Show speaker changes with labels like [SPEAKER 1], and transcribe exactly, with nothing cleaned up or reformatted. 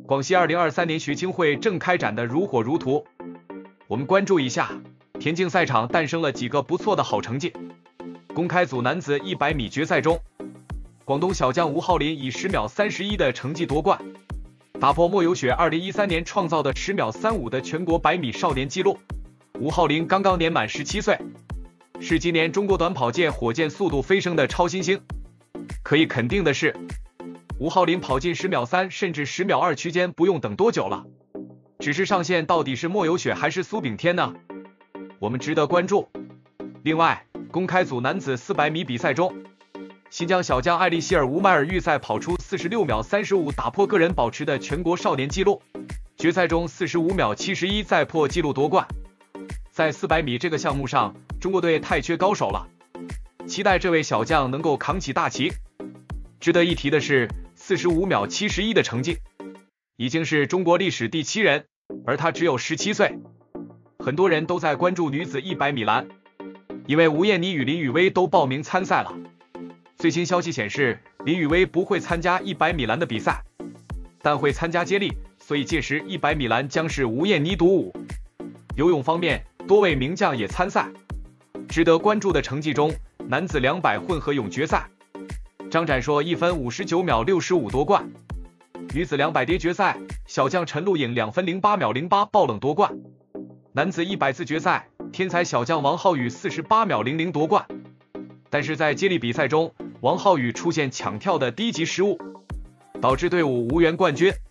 [SPEAKER 1] 广西二零二三年学青会正开展的如火如荼，我们关注一下田径赛场诞生了几个不错的好成绩。公开组男子一百米决赛中，广东小将吴浩林以十秒三十一的成绩夺冠，打破莫有雪二零一三年创造的十秒三五的全国百米少年纪录。吴浩林刚刚年满十七岁，是今年中国短跑界火箭速度飞升的超新星。可以肯定的是，吴浩林跑进十秒三甚至十秒二区间不用等多久了，只是上限到底是莫有雪还是苏炳添呢？我们值得关注。另外，公开组男子四百米比赛中，新疆小将艾利希尔·乌迈尔预赛跑出四十六秒三十五，打破个人保持的全国少年纪录，决赛中四十五秒七十一再破纪录夺冠。在四百米这个项目上，中国队太缺高手了，期待这位小将能够扛起大旗。值得一提的是，四十五秒七十一的成绩已经是中国历史第七人，而他只有十七岁。很多人都在关注女子一百米栏，因为吴艳妮与林雨薇都报名参赛了。最新消息显示，林雨薇不会参加一百米栏的比赛，但会参加接力，所以届时一百米栏将是吴艳妮独舞。游泳方面，多位名将也参赛。值得关注的成绩中，男子两百混合泳决赛，张展硕一分五十九秒六十五夺冠；女子两百蝶决赛，小将陈露颖两分零八秒零八爆冷夺冠；男子一百字决赛，天才小将王浩宇四十八秒零零夺冠。但是在接力比赛中，王浩宇出现抢跳的低级失误，导致队伍无缘冠军。